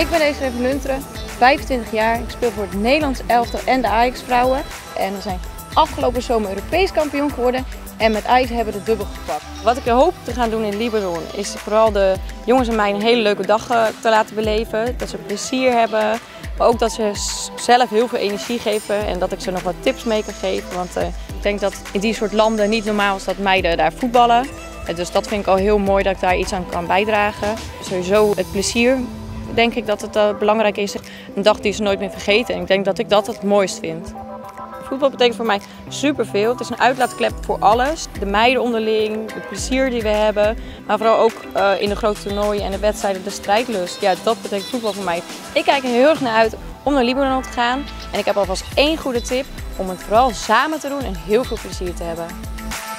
Ik ben Desiree van Lunteren, 25 jaar. Ik speel voor het Nederlands elftal en de Ajax vrouwen. En we zijn afgelopen zomer Europees kampioen geworden. En met Ajax hebben we de dubbel gepakt. Wat ik hoop te gaan doen in Libanon is vooral de jongens en mij een hele leuke dag te laten beleven. Dat ze plezier hebben, maar ook dat ze zelf heel veel energie geven. En dat ik ze nog wat tips mee kan geven. Want ik denk dat in die soort landen niet normaal is dat meiden daar voetballen. Dus dat vind ik al heel mooi dat ik daar iets aan kan bijdragen. Sowieso het plezier, denk ik dat het belangrijk is. Een dag die ze nooit meer vergeten. En ik denk dat ik dat het mooist vind. Voetbal betekent voor mij superveel. Het is een uitlaatklep voor alles. De meiden onderling, het plezier die we hebben. Maar vooral ook in de grote toernooien en de wedstrijden, de strijdlust. Ja, dat betekent voetbal voor mij. Ik kijk er heel erg naar uit om naar Libanon te gaan. En ik heb alvast één goede tip om het vooral samen te doen en heel veel plezier te hebben.